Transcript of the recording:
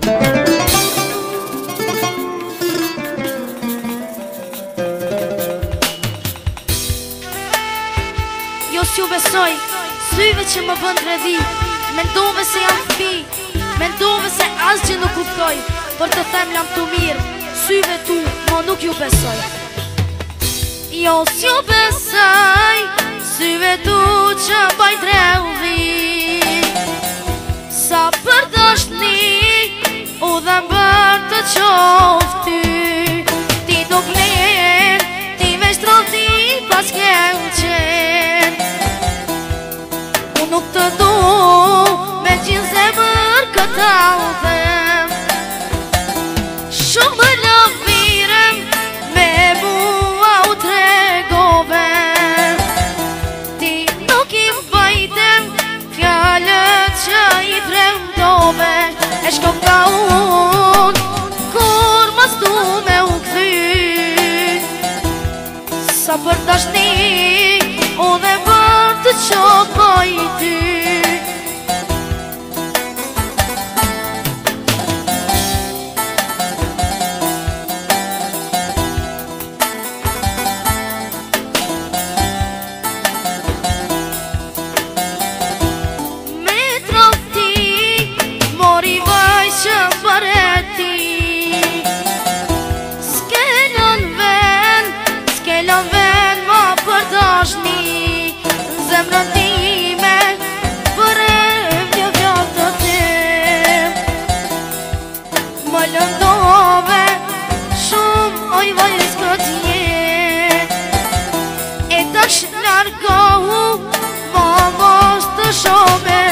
Jo s'ju besoj, syve që më bën drevi, mendove se jam fëmi, mendove se asgjë nuk kuptoj, për të them lam të mirë, syve tu, mo nuk ju besoj. Jo s'ju besoj, syve tu që baj drevi, sa për dashni, u dhe bër të qofty, ti nuk len, ti me shtroti pas kem qen. Nuk të du me gjithë zemër këta u them, shumë lëvirem me mua u tregove, ti nuk i mbajtem fjallët që i tremdove, e shko ka unë kur mas du me u këthy, sa për dashni u dhe bërë të qokoj ty. Me trofti, mori vaj që përeti, s'kelon ven ma për dashni, zemrën time për e një vjallë të tim. Më lëndove shumë oj vajrës këtë jet, e tash largohu ma mos të shome.